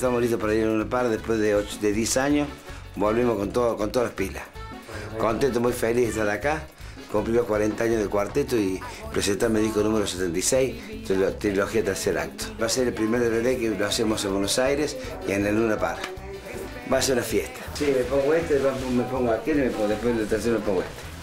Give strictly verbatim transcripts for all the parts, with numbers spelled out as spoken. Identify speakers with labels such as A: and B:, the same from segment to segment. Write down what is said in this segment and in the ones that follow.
A: estamos listos para ir a Luna Park después de, ocho, de diez años. Volvimos con, todo, con todas las pilas. Contento, muy feliz de estar acá. Cumplí los cuarenta años de cuarteto y presentar mi disco número setenta y seis, trilogía Tercer Acto. Va a ser el primer D V D que lo hacemos en Buenos Aires y en el Luna Park. Va a ser una fiesta. Sí, me pongo este, me pongo aquel y me pongo, después del tercero me pongo este.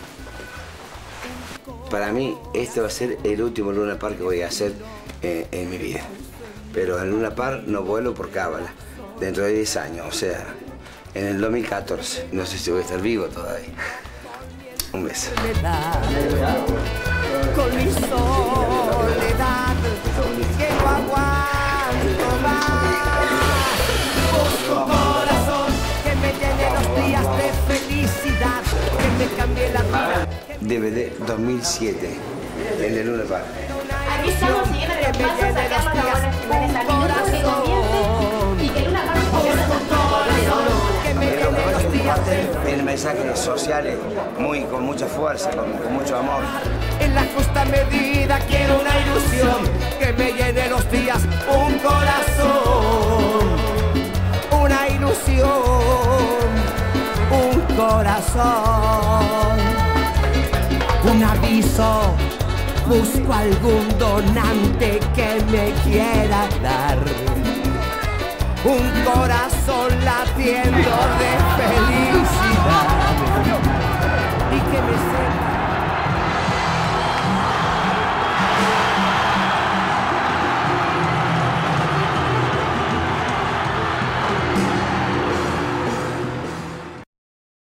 A: Para mí, este va a ser el último Luna Park que voy a hacer eh, en mi vida. Pero en Luna Park no vuelo por cábala, dentro de diez años, o sea, en el dos mil catorce. No sé si voy a estar vivo todavía. Un beso.
B: Con mi soledad, que no aguanto más. Busco corazón que me llene los días de felicidad, que me cambie la vida.
A: D V D dos mil siete, en el Luna Park.
C: Aquí estamos siguiendo los pasos a Carlos Ramones Jiménez al minuto que comience y que Luna Park comience
A: Tiene mensajes sociales muy, con mucha fuerza, con, con mucho amor.
B: En la justa medida quiero una ilusión que me llene los días, un corazón, una ilusión, un corazón, un aviso. Busco algún donante que me quiera dar un corazón latiendo de felicidad y que me